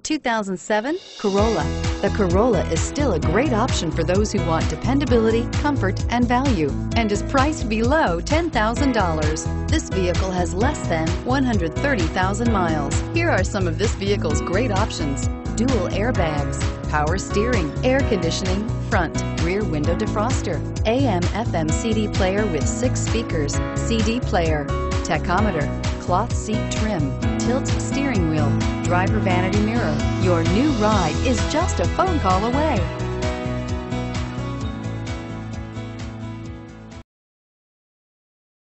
2007 Corolla. The Corolla is still a great option for those who want dependability, comfort, and value, and is priced below $10,000. This vehicle has less than 130,000 miles. Here are some of this vehicle's great options: dual airbags, power steering, air conditioning, front, rear window defroster, AM/FM CD player with 6 speakers, CD player, tachometer, cloth seat trim, tilt steering wheel, driver vanity mirror. Your new ride is just a phone call away.